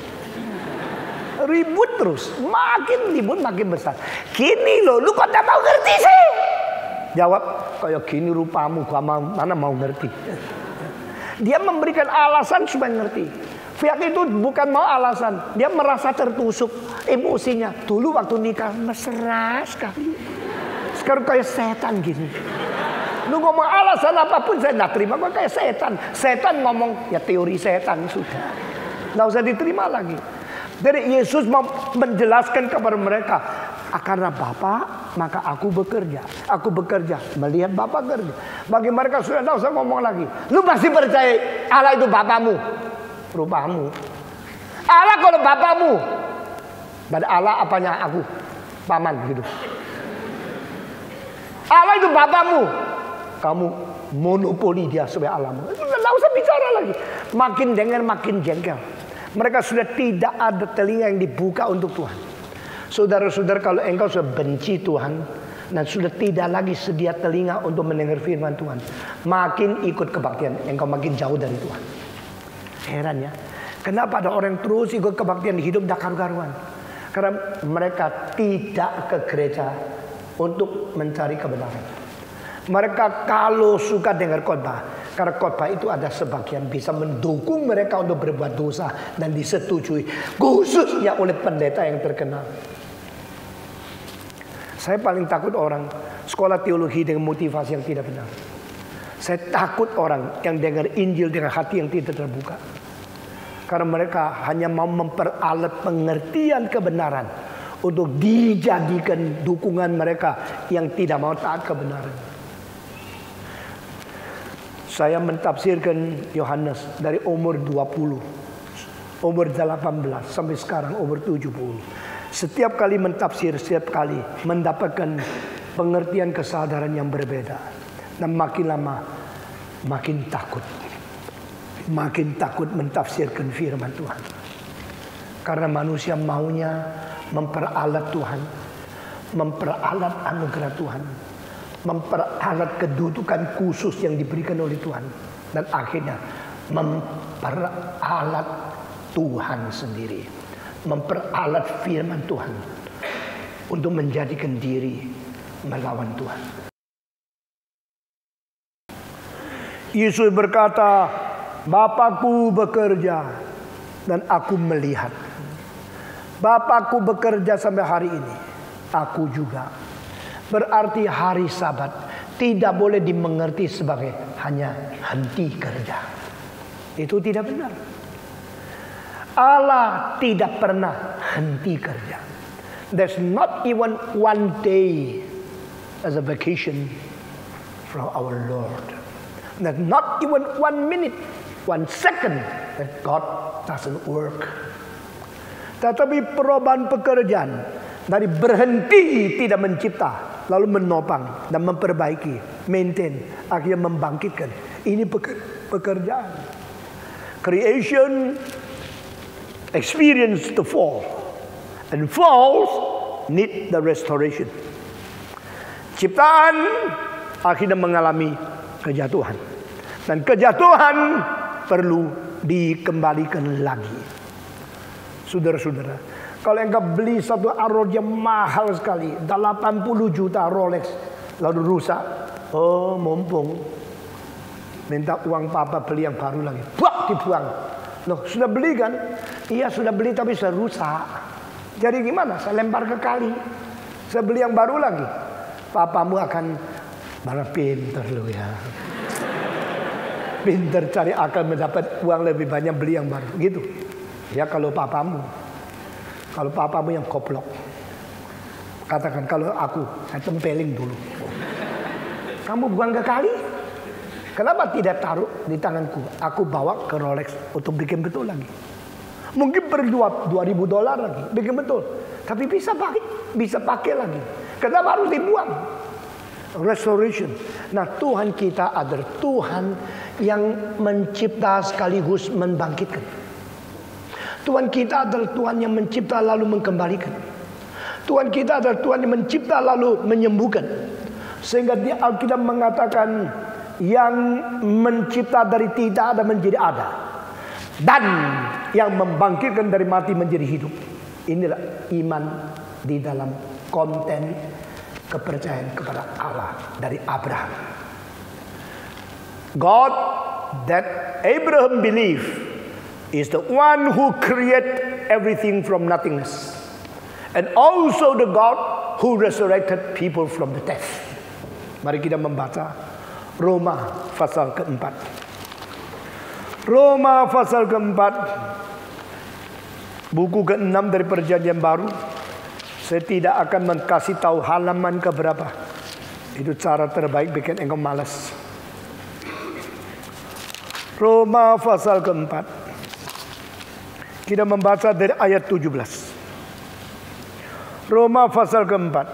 Ribut terus, makin ribut makin besar. Gini loh, lu kok tidak mau ngerti sih? Jawab, kayak gini rupamu, gua mau, mana mau ngerti? Dia memberikan alasan supaya ngerti. Pihak itu bukan mau alasan, dia merasa tertusuk emosinya. Dulu waktu nikah mesra sekali. Sekarang kayak setan gini. Lu ngomong alasan apapun saya tidak terima, kok kayak setan. Setan ngomong ya teori setan sudah. Nggak usah diterima lagi. Jadi Yesus mau menjelaskan kepada mereka, karena Bapa maka aku bekerja. Aku bekerja melihat Bapa kerja. Bagi mereka sudah tidak usah ngomong lagi. Lu pasti percaya Allah itu Bapamu. Rupamu. Allah kalau Bapamu. Dan Allah apanya aku? Paman gitu. Allah itu Bapamu. Kamu monopoli dia sebagai Allahmu. Tidak usah bicara lagi. Makin dengar makin jengkel. Mereka sudah tidak ada telinga yang dibuka untuk Tuhan. Saudara-saudara, kalau engkau sudah benci Tuhan dan sudah tidak lagi sedia telinga untuk mendengar firman Tuhan, makin ikut kebaktian, engkau makin jauh dari Tuhan. Heran ya, kenapa ada orang terus ikut kebaktian di hidup tidak karu-karuan? Karena mereka tidak ke gereja untuk mencari kebenaran. Mereka kalau suka dengar khotbah, karena khotbah itu ada sebagian bisa mendukung mereka untuk berbuat dosa dan disetujui, khususnya oleh pendeta yang terkenal. Saya paling takut orang sekolah teologi dengan motivasi yang tidak benar. Saya takut orang yang dengar Injil dengan hati yang tidak terbuka. Karena mereka hanya mau memperalat pengertian kebenaran untuk dijadikan dukungan mereka yang tidak mau taat kebenaran. Saya mentafsirkan Yohanes dari umur dua puluh, umur delapan belas sampai sekarang umur tujuh puluh. Setiap kali mentafsir, setiap kali mendapatkan pengertian kesadaran yang berbeda. Dan makin lama makin takut. Makin takut mentafsirkan firman Tuhan. Karena manusia maunya memperalat Tuhan, memperalat anugerah Tuhan, memperalat kedudukan khusus yang diberikan oleh Tuhan, dan akhirnya memperalat Tuhan sendiri, memperalat firman Tuhan untuk menjadikan diri melawan Tuhan. Yesus berkata, Bapakku bekerja dan aku melihat. Bapakku bekerja sampai hari ini, aku juga. Berarti hari Sabat tidak boleh dimengerti sebagai hanya henti kerja. Itu tidak benar. Allah tidak pernah henti kerja. There's not even one day as a vacation from our Lord. There's not even one minute, one second that God doesn't work. Tetapi perubahan pekerjaan dari berhenti tidak mencipta, lalu menopang dan memperbaiki, maintain, akhirnya membangkitkan. Ini pekerjaan. Creation experience the fall, and falls need the restoration. Ciptaan akhirnya mengalami kejatuhan, dan kejatuhan perlu dikembalikan lagi. Saudara-saudara, kalau engkau beli satu Rolex yang mahal sekali, delapan puluh juta Rolex, lalu rusak, oh mumpung, minta uang papa beli yang baru lagi, buang dibuang. Loh, sudah beli kan? Iya sudah beli tapi sudah rusak. Jadi gimana? Saya lempar ke kali, saya beli yang baru lagi. Papamu akan malah pinter lu ya, pinter cari akal mendapat uang lebih banyak beli yang baru, gitu. Ya kalau papamu, kalau papamu yang goblok, katakan kalau aku, saya tempeling dulu. Kamu buang ke kali, kenapa tidak taruh di tanganku? Aku bawa ke Rolex untuk bikin betul lagi. Mungkin per dua ribu dolar lagi, bikin betul. Tapi bisa pakai, bisa pakai lagi. Kenapa harus dibuang? Restoration. Nah, Tuhan kita adalah Tuhan yang mencipta sekaligus membangkitkan. Tuhan kita adalah Tuhan yang mencipta lalu mengembalikan. Tuhan kita adalah Tuhan yang mencipta lalu menyembuhkan. Sehingga di Alkitab mengatakan yang mencipta dari tidak ada menjadi ada, dan yang membangkitkan dari mati menjadi hidup. Inilah iman di dalam konten kepercayaan kepada Allah dari Abraham. God that Abraham believed is the one who created everything from nothingness, and also the God who resurrected people from the death. Mari kita membaca Roma pasal keempat. Roma pasal keempat, buku keenam dari Perjanjian Baru. Saya tidak akan mengkasih tahu halaman keberapa. Itu cara terbaik bikin engkau malas. Roma pasal keempat. Kita membaca dari ayat tujuh belas. Roma pasal keempat.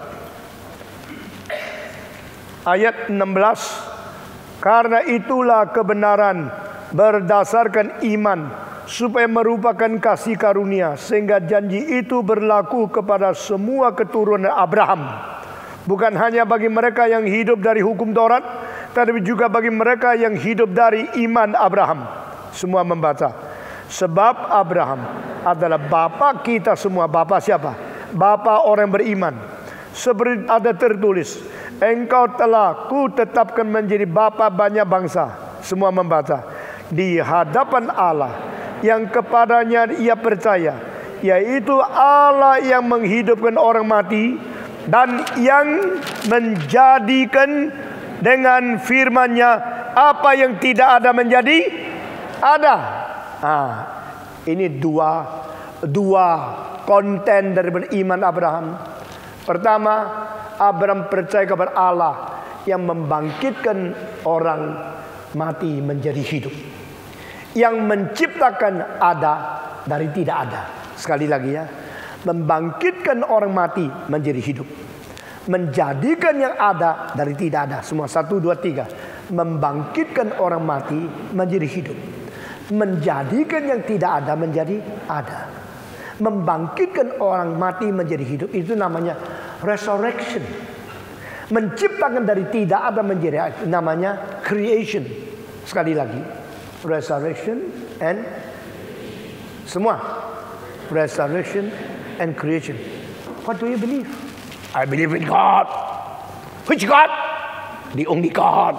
Ayat enam belas. Karena itulah kebenaran berdasarkan iman, supaya merupakan kasih karunia, sehingga janji itu berlaku kepada semua keturunan Abraham. Bukan hanya bagi mereka yang hidup dari hukum Taurat, tetapi juga bagi mereka yang hidup dari iman Abraham. Semua membaca. Sebab Abraham adalah bapa kita semua. Bapa siapa? Bapa orang beriman, seperti ada tertulis, engkau telah ku tetapkan menjadi bapa banyak bangsa. Semua membaca. Di hadapan Allah yang kepadanya ia percaya, yaitu Allah yang menghidupkan orang mati dan yang menjadikan dengan firman-Nya apa yang tidak ada menjadi ada. Ah, ini dua dua konten dari beriman Abraham. Pertama, Abraham percaya kepada Allah yang membangkitkan orang mati menjadi hidup, yang menciptakan ada dari tidak ada. Sekali lagi ya, membangkitkan orang mati menjadi hidup, menjadikan yang ada dari tidak ada. Semua satu dua tiga. Membangkitkan orang mati menjadi hidup, menjadikan yang tidak ada menjadi ada. Membangkitkan orang mati menjadi hidup, itu namanya resurrection. Menciptakan dari tidak ada menjadi ada, namanya creation. Sekali lagi, resurrection and semua resurrection and creation. What do you believe? I believe in God. Which God? The only God.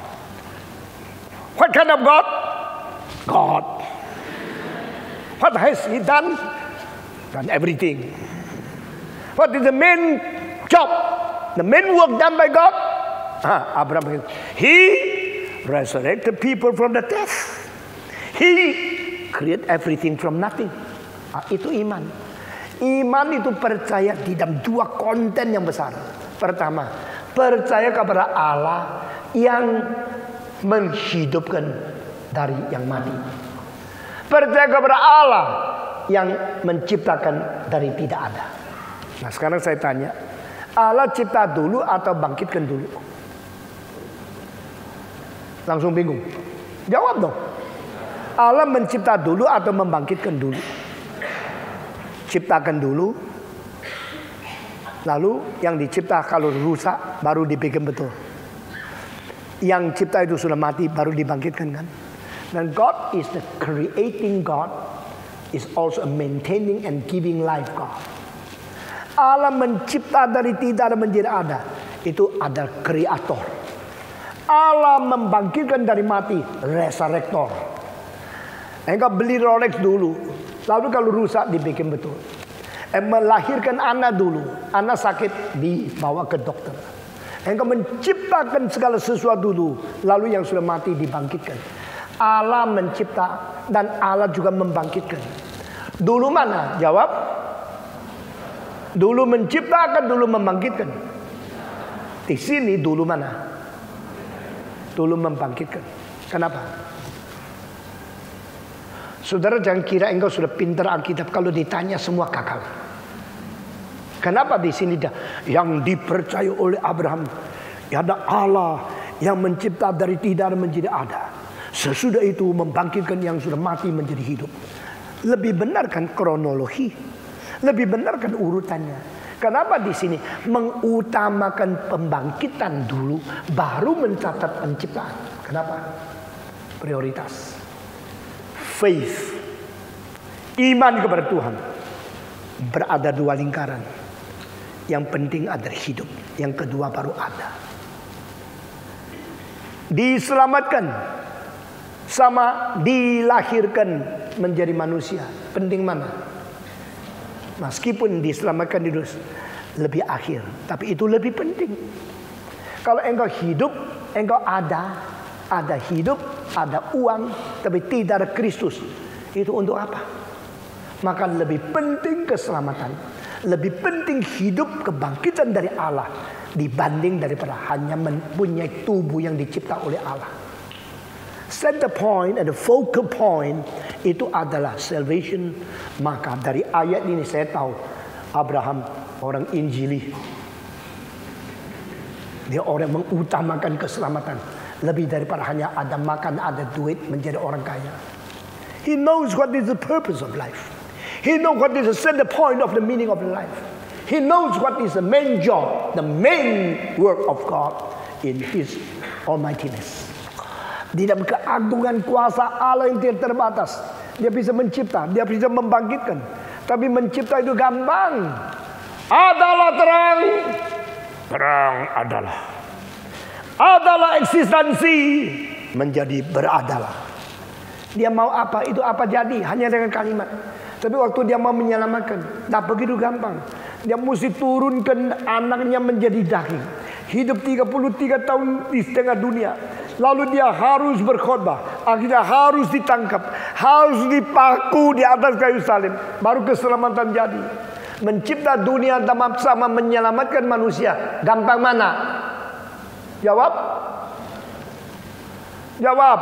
What kind of God? God. What has He done? Done everything. What is the main job? The main work done by God? Ah, Abraham. He resurrected people from the death. He create everything from nothing. Ah, itu iman. Iman itu percaya di dalam dua konten yang besar. Pertama, percaya kepada Allah yang menghidupkan dari yang mati. Percaya kepada Allah yang menciptakan dari tidak ada. Nah, sekarang saya tanya, Allah cipta dulu atau bangkitkan dulu? Langsung bingung. Jawab dong. Allah mencipta dulu atau membangkitkan dulu? Ciptakan dulu, lalu yang dicipta kalau rusak baru dibikin betul. Yang cipta itu sudah mati baru dibangkitkan kan? Dan God is the creating God, is also a maintaining and giving life God. Allah mencipta dari tidak ada menjadi ada, itu ada kreator. Allah membangkitkan dari mati, resurrector. Engkau beli Rolex dulu, lalu kalau rusak dibikin betul. Eh, melahirkan anak dulu, anak sakit dibawa ke dokter. Engkau menciptakan segala sesuatu dulu, lalu yang sudah mati dibangkitkan. Allah mencipta dan Allah juga membangkitkan. Dulu mana? Jawab. Dulu menciptakan, dulu membangkitkan. Di sini dulu mana? Dulu membangkitkan. Kenapa? Saudara jangan kira engkau sudah pintar Alkitab kalau ditanya semua gagal. Kenapa di sini dah yang dipercaya oleh Abraham, ya ada Allah yang mencipta dari tidak ada menjadi ada. Sesudah itu membangkitkan yang sudah mati menjadi hidup. Lebih benar kan kronologi, lebih benar kan urutannya. Kenapa di sini mengutamakan pembangkitan dulu, baru mencatat penciptaan? Kenapa? Prioritas. Faith, iman kepada Tuhan, berada dua lingkaran. Yang penting ada hidup, yang kedua baru ada. Diselamatkan sama dilahirkan menjadi manusia, penting mana? Meskipun diselamatkan dulu lebih akhir, tapi itu lebih penting. Kalau engkau hidup, engkau ada, ada hidup, ada uang, tapi tidak ada Kristus, itu untuk apa? Maka lebih penting keselamatan, lebih penting hidup kebangkitan dari Allah dibanding daripada hanya mempunyai tubuh yang dicipta oleh Allah. Center point and the focal point itu adalah salvation. Maka dari ayat ini saya tahu Abraham orang Injili. Dia orang mengutamakan keselamatan lebih daripada hanya ada makan, ada duit, menjadi orang kaya. He knows what is the purpose of life. He knows what is the center point of the meaning of life. He knows what is the main job, the main work of God in His almightiness. Di dalam keagungan kuasa Allah yang tidak terbatas, Dia bisa mencipta, Dia bisa membangkitkan. Tapi mencipta itu gampang. adalah terang. Terang adalah. Adalah eksistensi menjadi beradalah. Dia mau apa, itu apa jadi, hanya dengan kalimat. Tapi waktu dia mau menyelamatkan, tak begitu gampang. Dia mesti turunkan anaknya menjadi daging. Hidup tiga puluh tiga tahun di setengah dunia. Lalu dia harus berkhotbah. Akhirnya harus ditangkap. Harus dipaku di atas kayu salib. Baru keselamatan jadi. Mencipta dunia sama menyelamatkan manusia. Gampang mana? Jawab. Jawab.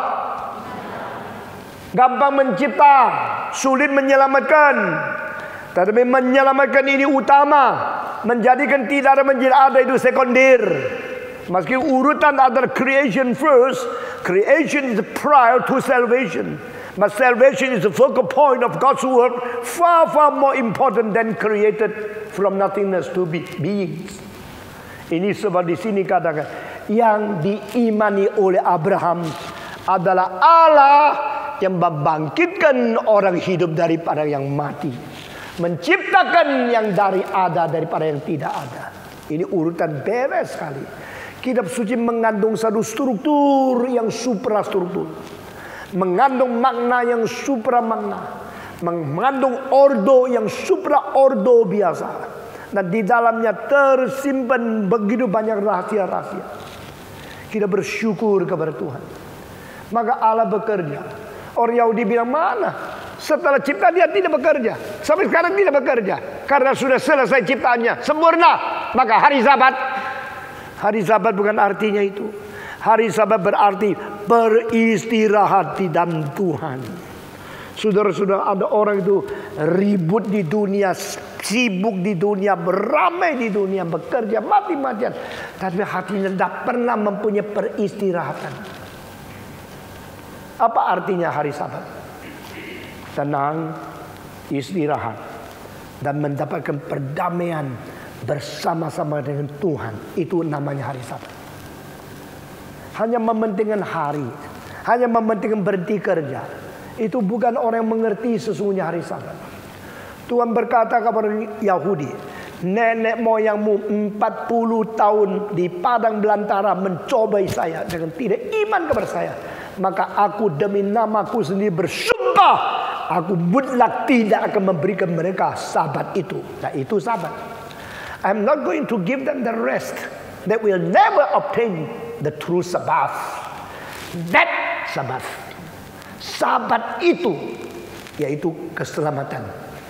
Gampang mencipta, sulit menyelamatkan. Tetapi menyelamatkan ini utama. Menjadikan tidak ada menjadi ada itu sekunder. Meski urutan adalah creation first, creation is prior to salvation. But salvation is the focal point of God's work, far far more important than created from nothingness to be beings. Ini sebab di sini katakan yang diimani oleh Abraham adalah Allah yang membangkitkan orang hidup daripada yang mati, menciptakan yang dari ada daripada yang tidak ada. Ini urutan beres sekali. Kitab suci mengandung satu struktur yang suprastruktur, mengandung makna yang supra makna, mengandung ordo yang supra ordo biasa, dan di dalamnya tersimpan begitu banyak rahasia-rahasia. Kita bersyukur kepada Tuhan. Maka Allah bekerja. Orang Yahudi bilang, mana? Setelah cipta dia tidak bekerja. Sampai sekarang tidak bekerja. Karena sudah selesai ciptaannya. Sempurna. Maka hari Sabat. Hari Sabat bukan artinya itu. Hari Sabat berarti beristirahat di dalam Tuhan. Saudara-saudara, ada orang itu ribut di dunia, sibuk di dunia, beramai di dunia, bekerja mati-matian. Tapi hatinya tidak pernah mempunyai peristirahatan. Apa artinya hari Sabat? Tenang, istirahat, dan mendapatkan perdamaian bersama-sama dengan Tuhan. Itu namanya hari Sabat. Hanya mementingkan hari, hanya mementingkan berhenti kerja. Itu bukan orang yang mengerti sesungguhnya hari Sabat. Tuhan berkata kepada Yahudi, nenek moyangmu empat puluh tahun di padang belantara mencobai saya dengan tidak iman kepada saya. Maka aku demi namaku sendiri bersumpah, aku mutlak tidak akan memberikan mereka Sabat itu. Nah, itu Sabat. I'm not going to give them the rest. They will never obtain the true Sabbath. That Sabbath. Sabat itu yaitu keselamatan,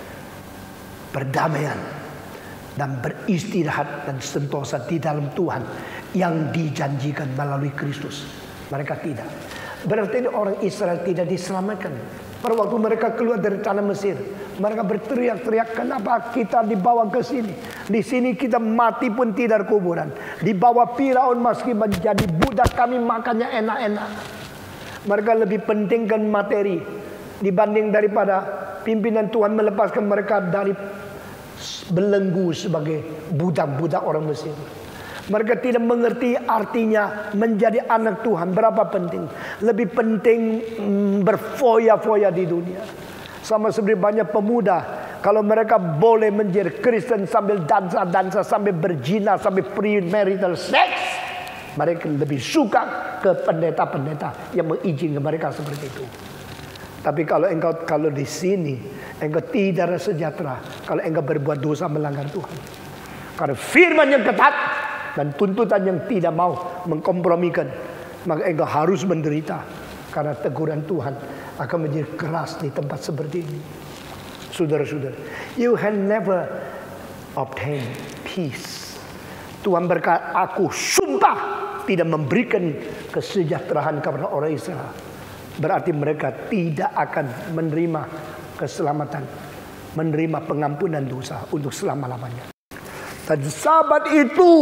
perdamaian, dan beristirahat dan sentosa di dalam Tuhan yang dijanjikan melalui Kristus. Mereka tidak. Berarti orang Israel tidak diselamatkan. Pada waktu mereka keluar dari tanah Mesir, mereka berteriak-teriak, kenapa kita dibawa ke sini? Di sini kita mati pun tidak kuburan. Dibawa Firaun meski menjadi budak, kami makannya enak-enak. Mereka lebih pentingkan materi dibanding daripada pimpinan Tuhan melepaskan mereka dari belenggu sebagai budak-budak orang Mesir. Mereka tidak mengerti artinya menjadi anak Tuhan berapa penting. Lebih penting mm, berfoya-foya di dunia. Sama seperti banyak pemuda, kalau mereka boleh menjadi Kristen sambil dansa-dansa, sambil berzina, sambil premarital sex, mereka lebih suka ke pendeta-pendeta yang mengizinkan mereka seperti itu. Tapi kalau engkau kalau di sini engkau tidak sejahtera kalau engkau berbuat dosa melanggar Tuhan. Karena firman yang ketat dan tuntutan yang tidak mau mengkompromikan, maka engkau harus menderita. Karena teguran Tuhan akan menjadi keras di tempat seperti ini. Saudara-saudara, you can never obtain peace. Tuhan berkata, aku sumpah tidak memberikan kesejahteraan kepada orang Israel. Berarti mereka tidak akan menerima keselamatan, menerima pengampunan dosa untuk selama-lamanya. Dan Sabat itu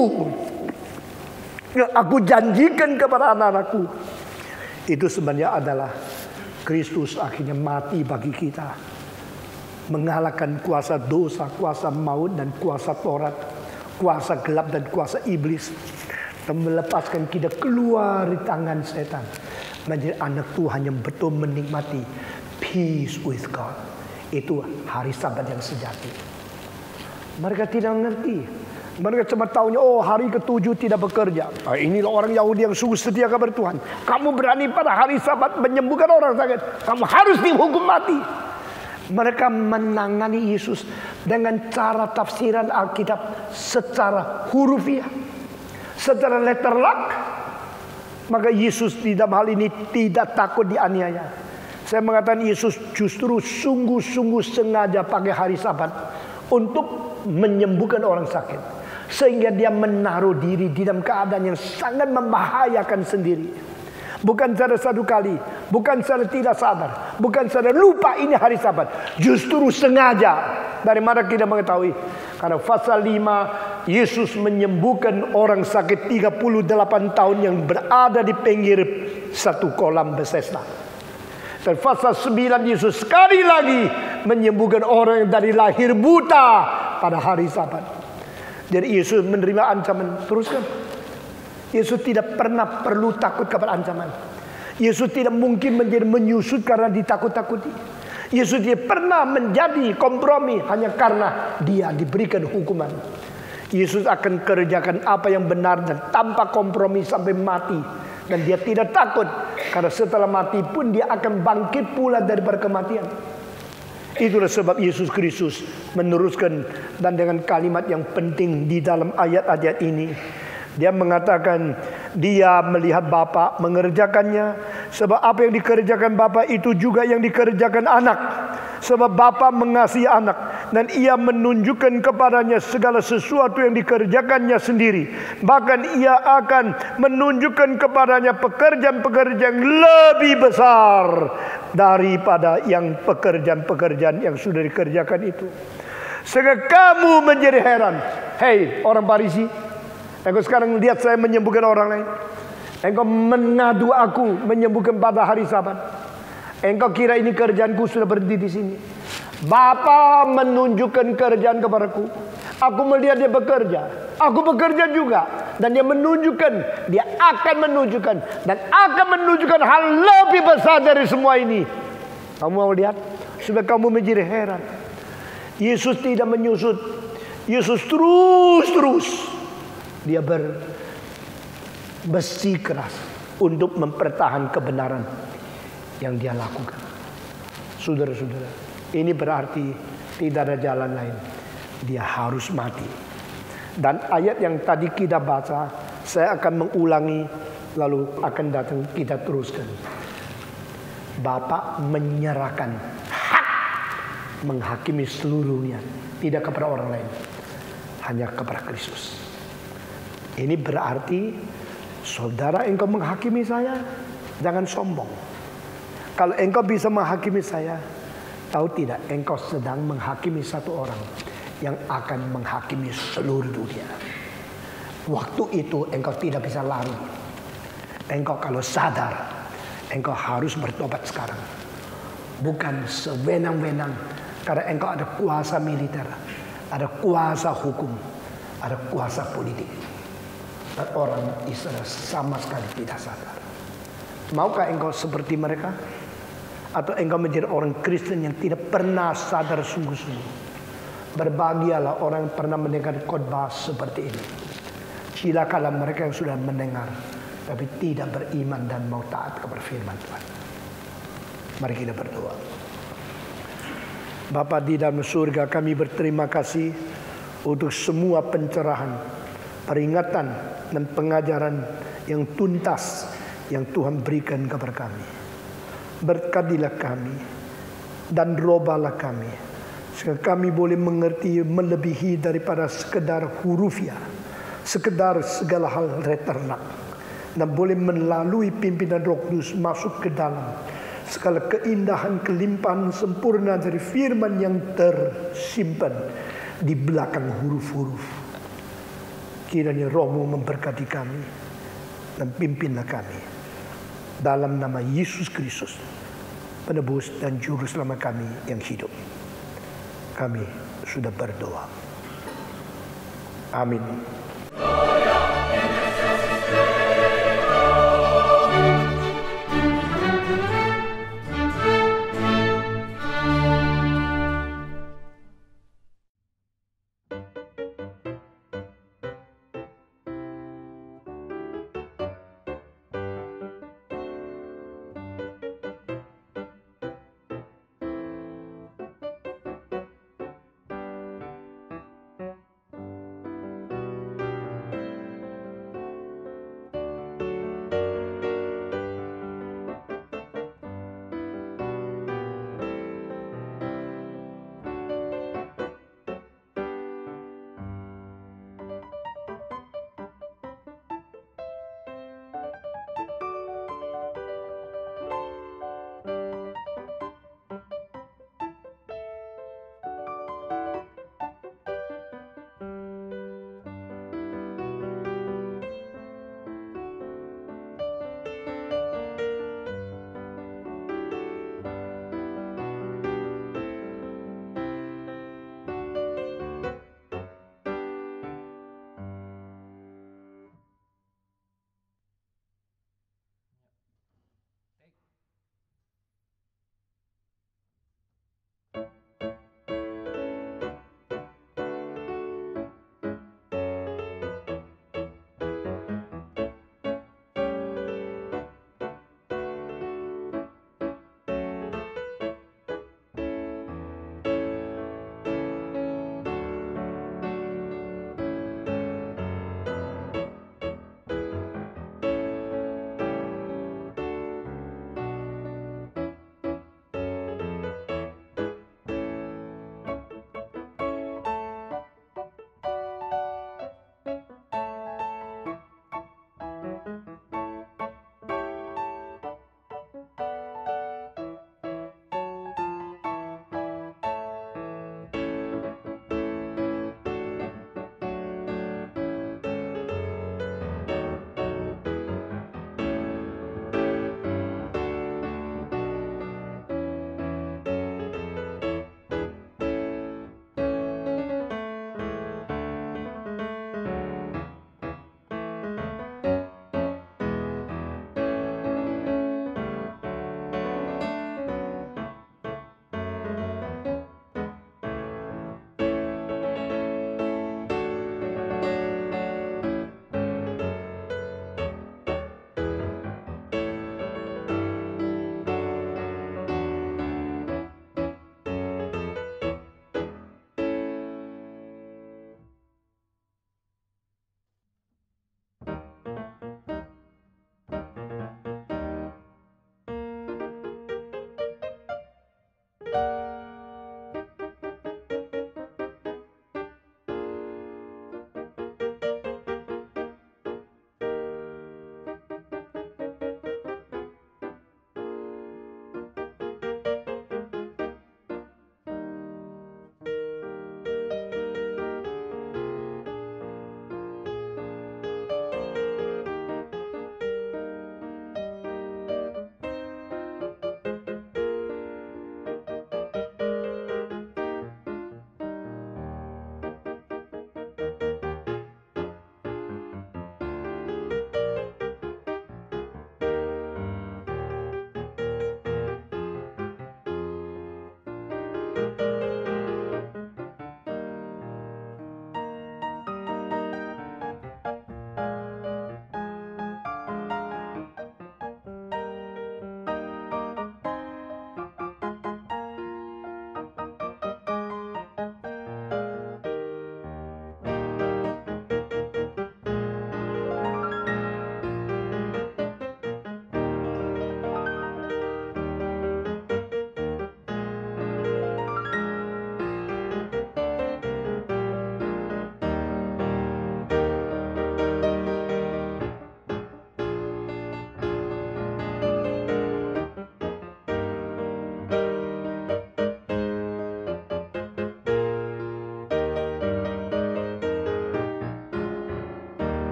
yang aku janjikan kepada anak-anakku, itu sebenarnya adalah Kristus akhirnya mati bagi kita, mengalahkan kuasa dosa, kuasa maut dan kuasa Taurat, kuasa gelap dan kuasa iblis, dan melepaskan kita keluar dari tangan setan, menjadi anak Tuhan yang betul menikmati peace with God. Itu hari Sabat yang sejati. Mereka tidak mengerti. Mereka cuma tahunya, oh hari ketujuh tidak bekerja. Ah, inilah orang Yahudi yang sungguh setia kepada Tuhan. Kamu berani pada hari Sabat menyembuhkan orang sakit, kamu harus dihukum mati. Mereka menangani Yesus dengan cara tafsiran Alkitab secara hurufiah, secara letterlock. Maka Yesus di dalam hal ini tidak takut dianiaya. Saya mengatakan Yesus justru sungguh-sungguh sengaja pakai hari Sabat untuk menyembuhkan orang sakit. Sehingga dia menaruh diri di dalam keadaan yang sangat membahayakan sendiri. Bukan secara satu kali, bukan secara tidak sadar, bukan secara lupa ini hari Sabat. Justru sengaja. Dari mana kita mengetahui? Karena pasal lima, Yesus menyembuhkan orang sakit tiga puluh delapan tahun yang berada di pinggir satu kolam Bethesda. Dan pasal sembilan, Yesus sekali lagi menyembuhkan orang yang dari lahir buta pada hari Sabat. Jadi Yesus menerima ancaman. Teruskan. Yesus tidak pernah perlu takut kepada ancaman. Yesus tidak mungkin menjadi menyusut karena ditakut-takuti. Yesus tidak pernah menjadi kompromi hanya karena dia diberikan hukuman. Yesus akan kerjakan apa yang benar dan tanpa kompromi sampai mati. Dan dia tidak takut, karena setelah mati pun dia akan bangkit pula daripada kematian. Itulah sebab Yesus Kristus meneruskan, dan dengan kalimat yang penting di dalam ayat-ayat ini, dia mengatakan dia melihat Bapa mengerjakannya. Sebab apa yang dikerjakan Bapa itu juga yang dikerjakan anak. Sebab Bapa mengasihi anak, dan ia menunjukkan kepadanya segala sesuatu yang dikerjakannya sendiri. Bahkan ia akan menunjukkan kepadanya pekerjaan-pekerjaan yang lebih besar daripada yang pekerjaan-pekerjaan yang sudah dikerjakan itu. Sehingga kamu menjadi heran. Hei orang Farisi, engkau sekarang lihat saya menyembuhkan orang lain. Engkau mengadu aku menyembuhkan pada hari Sabat. Engkau kira ini kerjaanku sudah berhenti di sini? Bapa menunjukkan kerjaan kepadaku. Aku melihat dia bekerja. Aku bekerja juga. Dan dia menunjukkan. Dia akan menunjukkan. Dan akan menunjukkan hal lebih besar dari semua ini. Kamu mau lihat? Supaya kamu menjadi heran. Yesus tidak menyusut. Yesus terus-terus. Dia ber bersikeras untuk mempertahankan kebenaran yang dia lakukan. Saudara-saudara, ini berarti tidak ada jalan lain. Dia harus mati. Dan ayat yang tadi kita baca, saya akan mengulangi, lalu akan datang kita teruskan. Bapa menyerahkan hak menghakimi seluruhnya, tidak kepada orang lain, hanya kepada Kristus. Ini berarti, saudara, engkau menghakimi saya, jangan sombong. Kalau engkau bisa menghakimi saya, tahu tidak, engkau sedang menghakimi satu orang yang akan menghakimi seluruh dunia. Waktu itu engkau tidak bisa lari. Engkau kalau sadar, engkau harus bertobat sekarang. Bukan sewenang-wenang, karena engkau ada kuasa militer, ada kuasa hukum, ada kuasa politik. Dan orang Israel sama sekali tidak sadar. Maukah engkau seperti mereka? Atau engkau menjadi orang Kristen yang tidak pernah sadar sungguh-sungguh? Berbahagialah orang yang pernah mendengar khotbah seperti ini. Silakanlah mereka yang sudah mendengar, tapi tidak beriman dan mau taat kepada firman Tuhan. Mari kita berdoa. Bapa di dalam surga, kami berterima kasih untuk semua pencerahan, peringatan, dan pengajaran yang tuntas yang Tuhan berikan kepada kami. Berkatilah kami dan robalah kami, sehingga kami boleh mengerti melebihi daripada sekedar hurufiah, sekedar segala hal letterlock, dan boleh melalui pimpinan Roh Kudus masuk ke dalam segala keindahan, kelimpahan sempurna dari firman yang tersimpan di belakang huruf-huruf. Kiranya Roh-Mu memberkati kami dan pimpinlah kami. Dalam nama Yesus Kristus, penebus dan juru selamat kami yang hidup, kami sudah berdoa. Amin. Tuhan.